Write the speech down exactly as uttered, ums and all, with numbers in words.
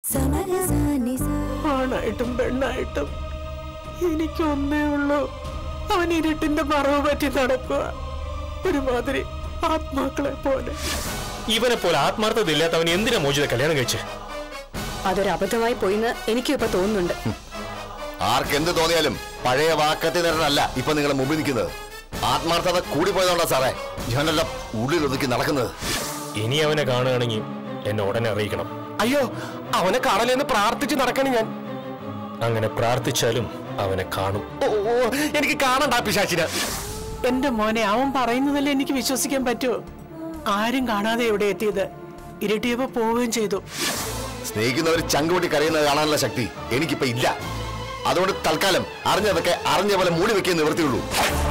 ആണായിട്ടും പെണ്ണായിട്ടും എനിക്കൊന്നേ ഉള്ളൂ. അവൻ ഇരുട്ടിന്റെ മറവ് പറ്റി നടക്കുക, ഒരുമാതിരി ആത്മാക്കളെ പോലെ. ഇവനെ പോലെ ആത്മാർത്ഥത ഇല്ലാത്തവൻ എന്തിനാ മോചിത കല്യാണം കഴിച്ച്? അതൊരു അബദ്ധമായി പോയിന്ന് എനിക്കും ഇപ്പൊ തോന്നുന്നുണ്ട്. ആർക്കെന്ത് തോന്നിയാലും പഴയ വാക്കത്തി നേരനല്ല ഇപ്പൊ നിങ്ങളെ മുമ്പിൽ നിൽക്കുന്നത്. ആത്മാർത്ഥത കൂടി പോയതുകൊണ്ടാ സാറേ ഞാനെല്ലാം ഉള്ളിൽ ഒതുക്കി നടക്കുന്നത്. ഇനി അവനെ കാണുകയാണെങ്കിൽ എന്നെ ഉടനെ അറിയിക്കണം. അയ്യോ, അവനെ കാണലെന്ന് പ്രാർത്ഥിച്ച് നടക്കണം ഞാൻ. അങ്ങനെ പ്രാർത്ഥിച്ചാലും അവനെ കാണും. ഓ, എനിക്ക് കാണണ്ട പിശാചിനെ. എന്റെ മോനെ, അവൻ പറയുന്നതല്ലേ എനിക്ക് വിശ്വസിക്കാൻ പറ്റുമോ? ആരും കാണാതെ എവിടെ എത്തിയത്, ഇരുട്ടിയപ്പോ പോവുകയും ചെയ്തു. സ്നേഹിക്കുന്നവർ ചങ്കുപൊട്ടി കരയുന്നത് കാണാനുള്ള ശക്തി എനിക്കിപ്പോ ഇല്ല. അതുകൊണ്ട് തൽക്കാലം അറിഞ്ഞതൊക്കെ അറിഞ്ഞ പോലെ മൂടി വെക്കാൻ നിവൃത്തിയുള്ളൂ.